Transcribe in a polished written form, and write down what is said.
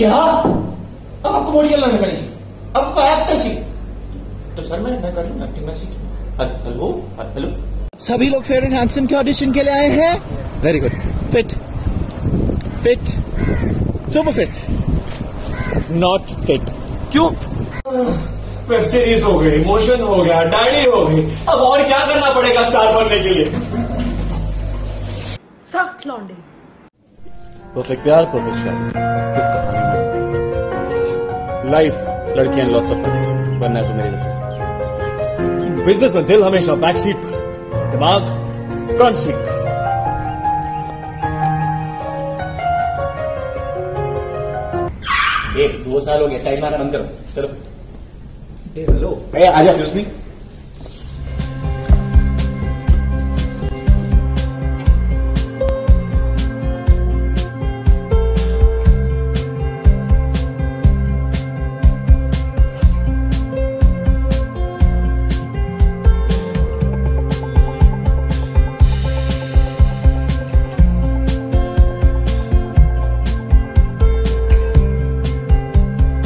क्या? अब आपको मॉडल लाने पड़ी थी, अब एक्टर सीख। तो सर मैं कर लूँ एक्टिंग में सीख। हेलो हेलो, सभी लोग फेयर एंड हैंडसम के ऑडिशन के लिए आए हैं। Very good, fit fit, super fit, not fit. क्यों? वेब सीरीज हो गई, इमोशन हो गया, डायरी हो गई, अब और क्या करना पड़ेगा स्टार बनने के लिए? सख्त लौंडे। परफेक्ट प्यार, परफेक्ट शादी, सिर्फ कहानी नहीं। लाइफ लड़कियां लॉट्स ऑफ फन बनना है तो मेरे जैसे। बिजनेस में दिल हमेशा बैक सीट पर, दिमाग फ्रंट सीट पर। 1-2 साल हो गए, साइड मारना बंद करो। चलो हेलो, आजा।